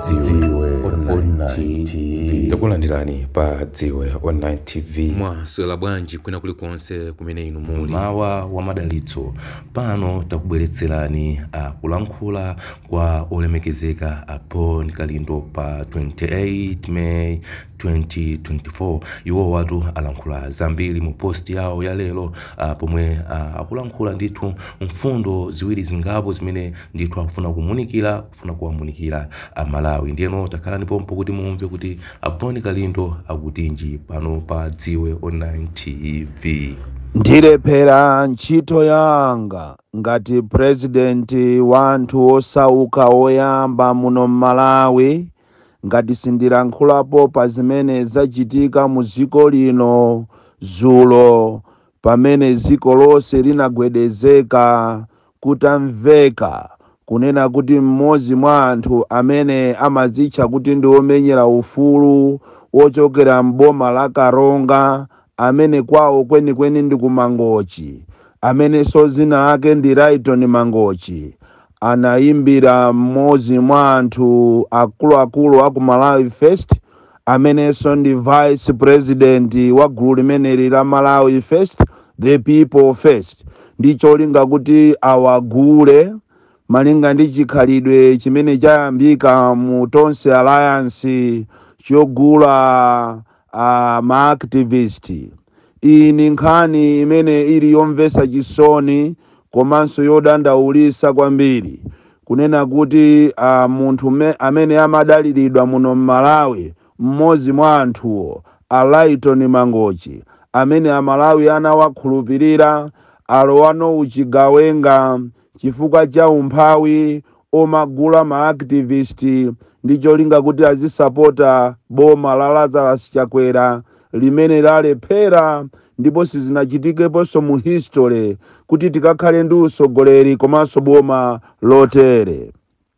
Dziwe Online TV. Takulandirani pa Dziwe Online TV. Mwaswera bwanji kwina kulikonse kumene inu muli. Mawa wa madalitso pano takubweretserani kulankhula kwa olemekezeka Paul Kalindo pa 28 May 2024. Iwo watu alankhula zambiri mu post yawo ya lero pomwe akulankhula ndithu mfundo ziwiri zingapo zimene ndithu akufuna kuwamunikira Malawi. Ndiyeno takhala ndipo kuti mumve kuti Paul Kalindo akutinji pano pa Dziwe Online TV. Ndilephera ntchito yanga ngati presidenti wanthu osauka oyamba muno Malawi, ngati sindilankhulapo pa zimene zachitika mu dziko lino dzulo pamene dziko lonse linagwedezeka kutamveka kunena kuti mmodzi mwa anthu amene amadzitcha kuti ndi omenyera ufulu ochokera m'boma la Karonga, amene kwawo kwenikweni ndi ku Mangochi, amene dzina lake ndi Rayton Mangochi, anayimbira mmodzi mwa anthu akuluakulu aku Malawi First, amenenso ndi vice president wa gulu limeneli la Malawi First, the people first, ndi cholinga kuti awagule malinga ndi chikhalidwe chimene chayambika mu Tonse Alliance chogula ma-activist. Iyi ni nkhani imene ili yomvetsa chisoni komanso yodandaulitsa kwambiri, kunena kuti munthu amene amadaliridwa muno Malawi, mmodzi mwa anthuwo Rayton Mangochi, amene Amalawi anawakhulupirira, alowano uchigawenga chifukwa cha umphawi omagula ma-activist ndi cholinga kuti azisapota boma la Lazarus Chakwera limene lalephera ndipo sizinachitikeponso mu history kuti tikakhale ndi usogoleri komanso boma lotere.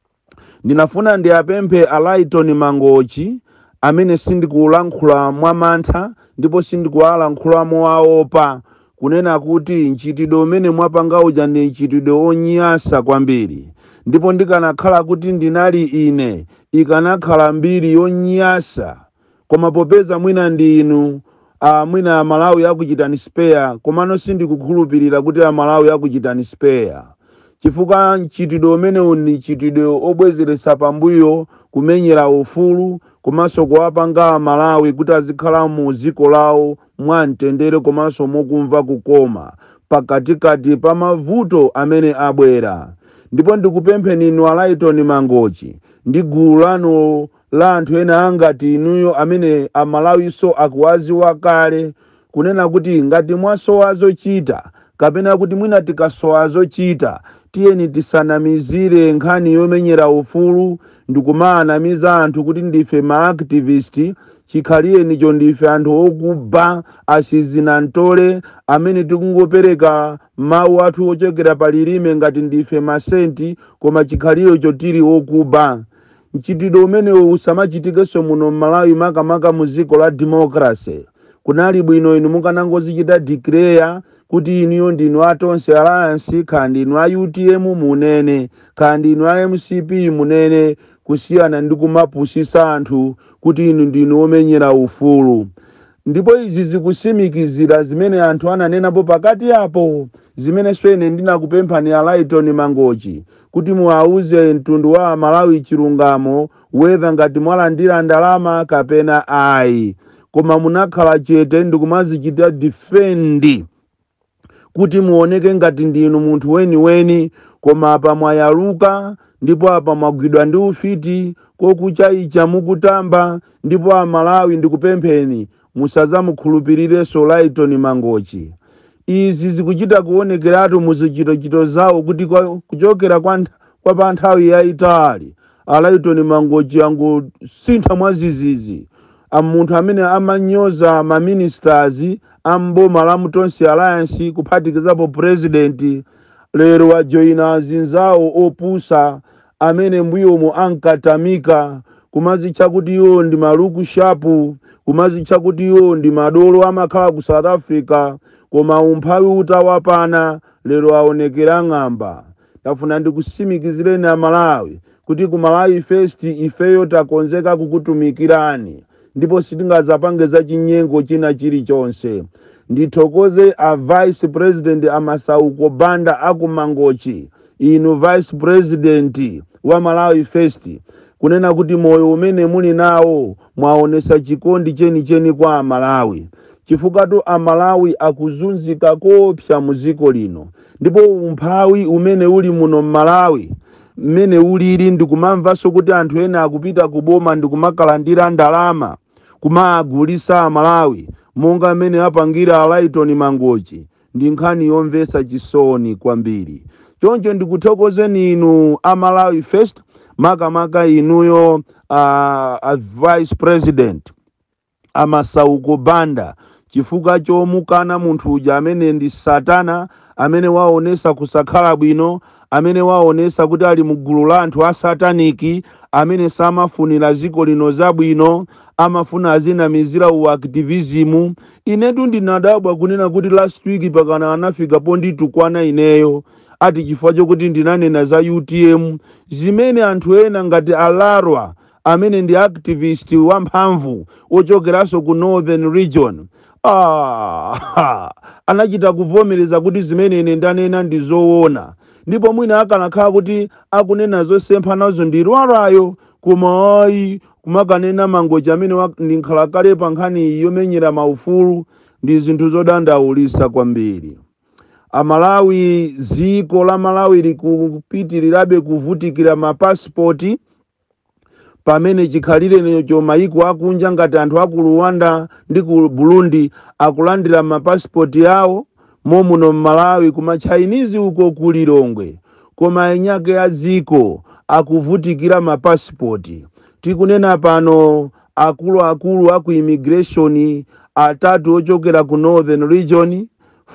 Ndinafuna ndiapemphe Rayton Mangochi, amene sindikulankhula mwamantha ndipo sindikuwalankhula mowaopa, kunena kuti ntchitidwe umene mwapanga uja ndi ntchitidwe onyansa kwambiri, ndipo ndikanakhala kuti ndinali ine ikanakhala mbiri yonyansa, koma popeza mwina ndi inu mwina Amalawi akuchitani spare, komano sindikukhulupirira kuti Amalawi akuchitani spare, chifukwa ntchitidwe umene uni ntchitidwe obwezeretsa pambuyo kumenyera ufulu komanso kuwapanga Amalawi kuti azikhala mu dziko lawo mwamtendere komanso mokumva kukoma pakatikati pa mavuto amene abwera. Ndipo ndikupempheni inu Rayton Mangochi ndi gulu lanu la anthu ena angati inuyo amene Amalawiso akuwaziwa kale, kunena kuti ngati mwasowa zochita kapena kuti mwina tikasowa zochita, tiyeni tisanamizire nkhani yomenyera ufulu ndikumanamiza anthu kuti ndife ma-activist. Chikhalire cho ndife anthu okuba asizinantole amene tikungopereka mawu athu ochokera palilime ngati ndife masenti, koma chikhalire cho tili okuba. Ntchitidwe umene usamachitikenso muno Malawi makamaka mu dziko la democracy. Kunali bwino inu mukanangozichita declare kuti inuyo ndinu a Tonse Alliance, kandi inu a UTM munene, kandi inu a MCP munene, kusiyana ndi kumapusisa anthu kuti inu ndinu omenyera ufulu. Ndipo izi zikusimikizira zimene anthu ananenapo pakati apo, zimene swene ndinakupemphani Rayton Mangochi kuti muauze mtundu wa Malawi chilungamo, whether ngati mwalandira ndalama kapena ayi, koma munakhala chete ndikumazichita defend kuti muoneke ngati ndinu munthu weni, koma apa mwayaluka ndipo apa mwagwidwa ndi ufiti kokuchaicha mukutamba. Ndipo Amalawi ndikupempheni musazamukhulupirirenso Rayton Mangochi. Izi zikuchita kuonekeratu muzichitochito zawo kuti kuchokera kwa pa nthawi yayitali Rayton Mangochi angosintha mwazizizi, munthu amene amanyoza ma-ministers amboma la mu Tonse Alliance kuphatikizapo president, lero wajoyina azinzawo opusa amene mbuyomo ankatamika kumazitcha kuti iwo ndi maluku shapu, kumazitcha kuti iwo ndi madolo amakhala ku South Africa, koma umphawi utawapana lero aonekera ng'amba. Tafuna ndikusimikizireni Amalawi kuti ku Malawi First ifeyo takonzeka kukutumikirani ndipo sitingazapange za chinyengo china chilichonse. Ndithokoze a Vice President Amasauko Banda akumangochi, inu Vice President wa Malawi First, kunena kuti moyo umene muli nawo mwaonesa chikondi cheni kwa Malawi. Chifukatu Amalawi akuzunzika kopsa muziko lino, ndipo umphawi umene uli muno Malawi mmene ulili ndikumamvanso kuti anthu ena akupita kuboma ndikumalandira ndalama kumagulisa Amalawi monga mmene apangira Alaiton Mangochi. Ndi nkhani yomvetsa chisoni kwambiri. Choncho ndikuthokozeni inu Amalawi First, makamaka inuyo Vice President Amasauko Banda, chifukwa chomukana munthu uja amene ndi Satana, amene waonesa kusakhala bwino, amene waonesa kuti ali mugulu la anthu a sataniki, amene samafunira ziko lino zabwino, amafuna azinamizira uaktivism. Inetu ndinadabwa kunena kuti last week pakana anafika ponditukwana ineyo ati chifukwa chokuti ndinanena za UTM, zimene anthu ena ngati Alarwa amene ndi activist wamphamvu ochokeraso ku Northern Region anachita kuvomereza kuti zimene ine ndanena ndi zoona, ndipo mwina akanakhala kuti akunena zosempha nazo ndi Lwarayo, koma ayi kumakanena Mangochi amene ndi nkhalakale pa nkhani yomenyera maufulu, ndi zinthu zodandaulisa kwambiri. Amalawi, ziko la Malawi likupitirirabe kuvutikira mapasipoti, pamene chikhalire cho maiko akunja ngati anthu aku Rwanda ndi ku Burundi akulandira mapasipoti yawo, momuno Malawi kuma Chinese uko kulilongwe, koma enyake ya ziko akuvutikira mapasipoti. Tikunena pano akulu aku immigration atatu ochokera ku Northern Region,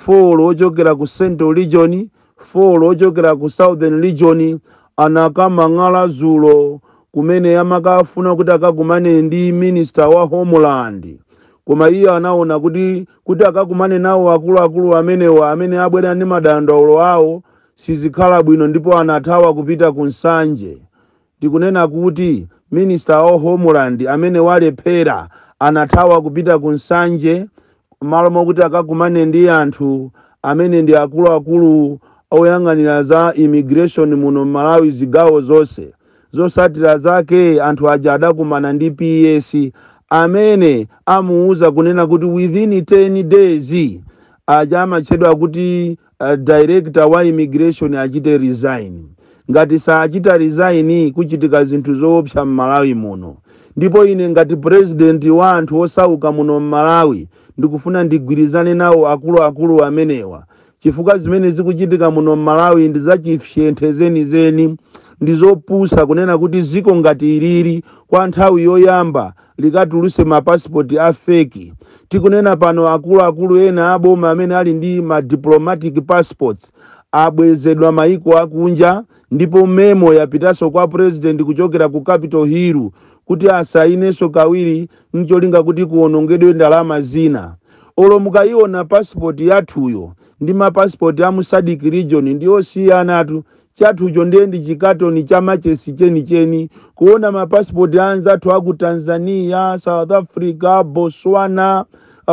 4 ochokera ku Central Region, 4 ochokera ku Southern Region, anakamang'ala zulo kumene amakafuna kuti akakumane ndi Minister wa Homeland. Koma iye anaona kuti akakumane nawo akulu amenewa amene abwera ndi madandaulo awo sizikhala bwino, ndipo anathawa kupita ku Nsanje. Tikunena kuti Minister wa Homeland amene walephera anathawa kupita ku Nsanje malo mokuti akakumane ndi anthu amene ndi akulu oyang'anira za immigration muno Malawi zigawo zonse. Zosatira zake anthu aja adakumana ndi PS amene amuuza kunena kuti within 10 days aja amachedwa kuti director wa immigration achite resign. Ngati saachita resign kuchitika zinthu zoopsa Malawi muno. Ndipo ine ngati president wa anthu osauka muno Malawi ndikufuna ndigwirizane nawo akulu amenewa, chifukwa zimene zikuchitika muno Malawi ndi zachifyenthe zeni, ndizopusa kunena kuti ziko ngati iliri kwa nthawi yoyamba likatuluse mapasipoti a fake. Tikunena pano akulu ena aboma amene ali ndi ma diplomatic passports abwezedwa maiko akunja, ndipo memo yapitaso kwa president kuchokera ku Capitol Hill kuti asaineso kawiri ncholinga kuti kuonongedwe ndalama zina. Olo mukayiona passport yathuyo ndi mapasipoti a mu SADC region ndi osiyanatu, chathucho ndiye ndi chikatoni cha machesi cheni, kuona mapasipoti anzathu aku Tanzania, South Africa, Botswana,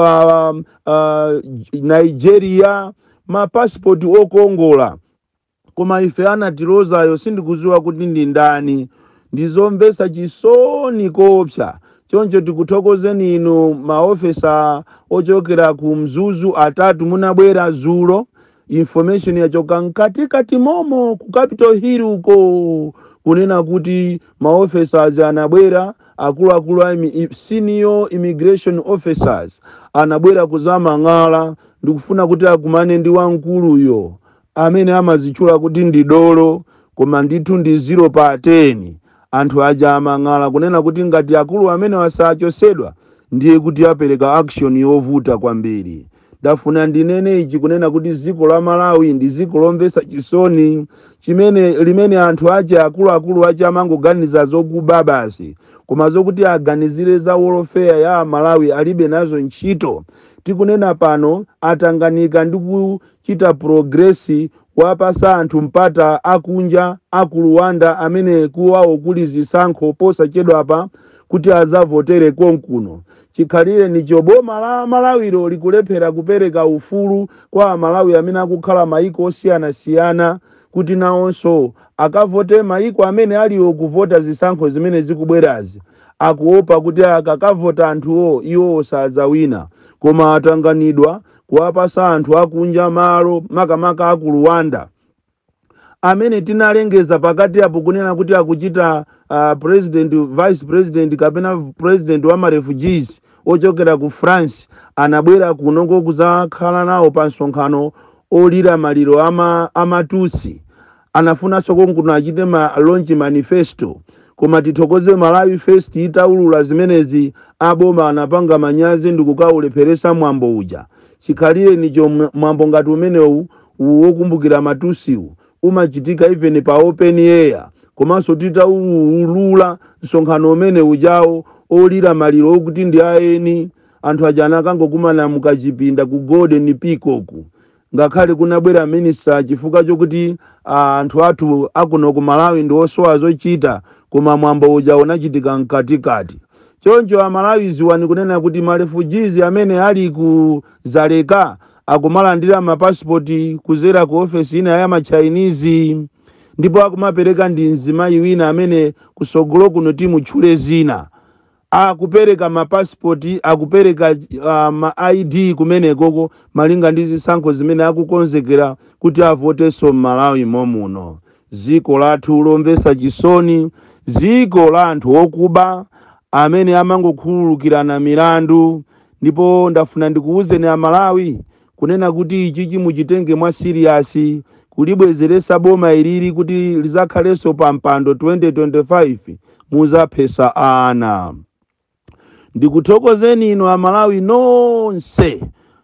Nigeria, mapasipoti okongola. Koma ife anatilozayo sindikuziwa kuti ndi ndani, ndizomvesa chisoni kopsa. Choncho tikuthokozeni inu maofesa ochokera ku Mzuzu atatu munabwera zulo, information yachoka mkatikati momo ku Capitol Hill uko kunena kuti maofficers anabwera akulu senior immigration officers anabwera kuzamang'ala ndikufuna kuti akumane ndi wamkuluyo amene amazichula kuti ndi dolo koma ndithu ndi 0 pa 10. Anthu aja amang'ala kunena kuti ngati akulu amene wasachosedwa ndiye kuti apereka action yovuta kwambiri. Dafuna ndinene ichi kunena kuti ziko la Malawi ndi ziko lomvesa chisoni limene anthu aja akulu aja amangoganiza zokuba basi, koma zokuti aganizire za welfare ya Malawi alibe nazo ntchito. Tikunena pano atanganika ndi kuchita progress kuwapasa anthu mpata akunja aku Luanda amene kuwawo kuli zisankho posachedwapa kuti azavotere konkuno. Chikhalire ni choboma la Malawiro likulephera kupereka ufulu kwa Malawi amene akukhala maiko osiyana-siyana kuti nawonso akavote maiko amene aliwo kuvota zisankho zimene zikubwerazi. Akuopa kuti akakavota anthuwo iwo sadzawina, koma atanganidwa kuwapasa anthu akunja malo makamaka aku Luanda amene tinalengeza pakati apo kunena kuti akuchita president, vice president kapena president wa ma refugees ochokera ku France anabwera kunongo kuzakhala nawo pa nsonkhano olira maliro amatusi. Anafunanso konkuno achite ma launch manifesto, koma tithokoze Malawi First itaulula zimenezi aboma anapanga manyazi ndikukaulepheresa mwambo uja. Chikhalire nicho mwambo ngati umenewu wokumbukira matusiwu umachitika even pa open air, komanso titaulula nsonkhano umene ujawo olira maliro okuti ndi aeni anthu ajana kangokumana mukachipinda ku Golden Peacock. Ngakhale kunabwera minister chifukwa chokuti anthu athu akuno ku Malawi ndi osowa zochita, koma mwambo uja unachitika mkatikati. Choncho Amalawi ziwani kunena kuti ma refugees amene ali ku Zaleka akumalandira mapasipoti kuzera ku office ina ya ma Chinese, ndipo akumapereka ndi mzimayi wina amene kusogolo kuno timutchule zina. Akupereka mapasipoti, akupereka ma ID kumene koko malinga ndi zisankho zimene akukonzekera kuti avoteso Malawi momuno. Ziko lathu lomvesa chisoni, ziko la anthu okuba amene amangokhululukirana milandu. Ndipo ndafuna ndikuwuzeni Amalawi kunena kuti ichi muchitenge mwa serious, kulibwezeresa boma iliri kuti lizakhaleso pa mpando 2025 muzaphesa ana. Ndikuthokozeni ino Amalawi nonse.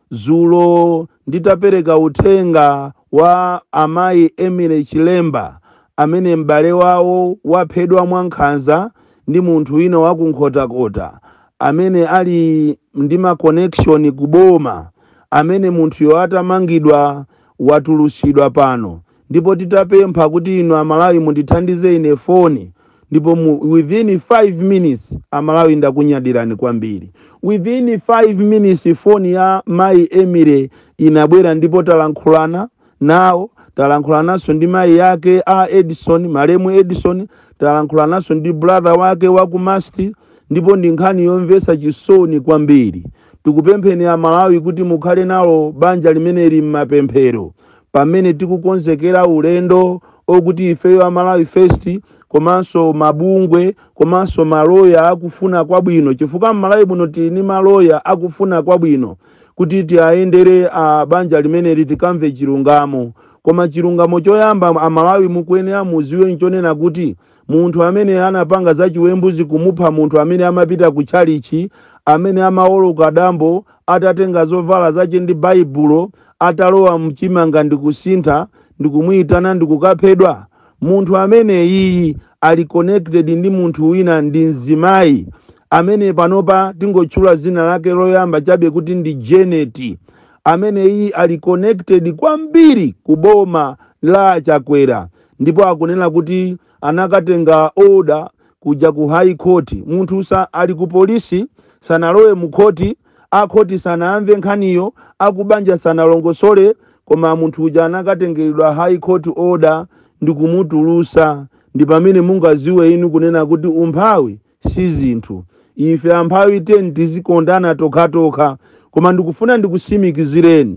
Zulo nditapereka uthenga wa amayi Emily Chilemba amene m'bale wawo waphedwa mwankhanza ndi munthu wina wakunkhotakota amene ali ndi ma connection kuboma, amene munthu yo atamangidwa watulusidwa pano. Ndipo titapempha kuti ino Amalawi mundithandize ine foni, ndipo within 5 minutes Amalawi ndakunyadirani kwambiri. Within 5 minutes foni ya mayi Emily inabwera, ndipo talankhulana nawo, talankhulanaso ndi mayi yake Edison, Malemu Edison, talankhulanaso ndi brother wake wakumasti, ndipo ndi nkhani yomvesa chisoni kwambiri. Tikupempheni Amalawi kuti mukhale nalo banja limene li mmapemphero pamene tikukonzekera ulendo okuti ifeyo Amalawi First komanso mabungwe komanso maloya akufuna kwabwino, chifukwa Malawi muno tili ni maloya akufuna kwabwino kuti tiayendere banja limene litikamve chilungamo. Koma chilungamo choyamba Amalawi mukuyenera muziwe nchonena kuti munthu amene anapanga za chiwembuzi kumupha munthu amene amapita ku chalichi, amene amawoloka dambo atatenga zovala zache ndi baibulo atalowa mchimanga ndikusintha ndikumuyitana ndikukaphedwa, munthu amene iyi ali connected ndi munthu wina ndi mzimayi amene panopa tingotchula zina lake loyamba chabe kuti ndi Janet, amene iyi ali connected kwambiri kuboma la Chakwera, ndipo akunena kuti anakatenga order kuja ku high court. Munthu ali ku polisi sanalowe mu khoti, akhoti sanaamve nkhaniyo, akubanja sanalongosole, koma munthu uja anakatengeredwa high court order ndikumutulusa. Ndi pamene mungaziwe inu kunena kuti umphawi si zinthu. Ife amphawi tizikondana tokha, koma ndikufuna ndikusimikizireni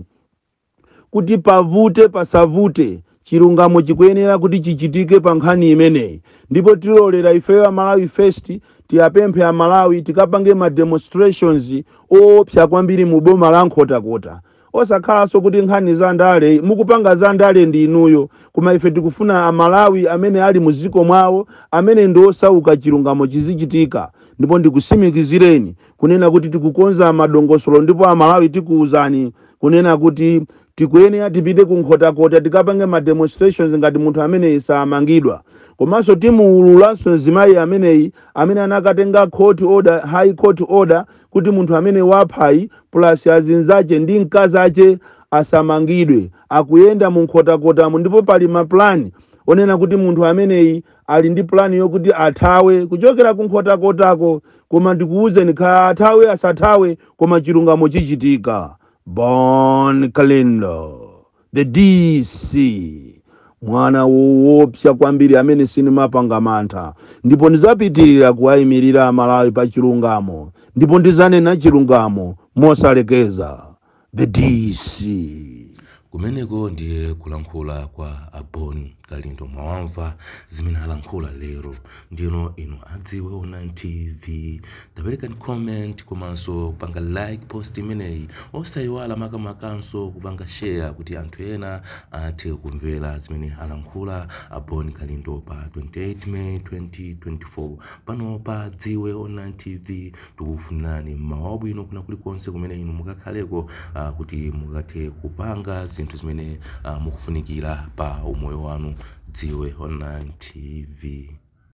kuti pavute pasavute chilungamo chikuyenera kuti chichitike pa nkhani imeneyi. Ndipo tilolera ifeyo Amalawi First tiyapemphe Amalawi tikapange ma demonstrations opsa kwambiri mu boma la nkhotakota. Osakhalaso kuti nkhani za ndale mukupanga za ndale ndi inuyo, koma ife tikufuna Amalawi amene ali muziko mwawo, amene ndi osauka chilungamo chizichitika. Ndipo ndikusimikizireni kunena kuti tikukonza madongosolo, ndipo Amalawi tikuuzani kunena kuti tikuyenera tipite ku nkhotakota tikapange ma demonstrations ngati munthu amene isamangidwa. Komanso timuululanso mzimayi ameneyi amene anakatenga court order, high court order kuti munthu amene waphayi plus azinzache ndi mkazi ache asamangidwe akuyenda mu nkhotakotamo ndipo pali maplani onena kuti munthu ameneyi ali ndi plani yokuti athawe kuchokera ku nkhotakotako koma ndikuwuzeni kaya athawe asathawe koma chilungamo chichitika. Bon Kalindo the DC mwana woopsa kwambiri amene sinimapanga mantha ndipo ndizapitirira kuwayimirira Amalawi pa chilungamo ndipo ndizanena chilungamo mosalekeza. The DC kumeneko ndiye kulankhula kwa Bon Kalindo. Mwamva zimene alankhula lero. Ndino inu adziwe online TV tapereka comment komanso panga like post imeneyi osayiwala makamakanso kupanga share kuti anthu ena athe kumvera zimene alankhula Bon Kalindo pa 28 May 2024 pano pa dziwe online TV. Tikufunani mawa abwino kuna kulikonse kumene inu mukakhaleko kuti mukathe kupanga zinthu zimene mukufunikira pa umoyo wanu. Dziwe online TV.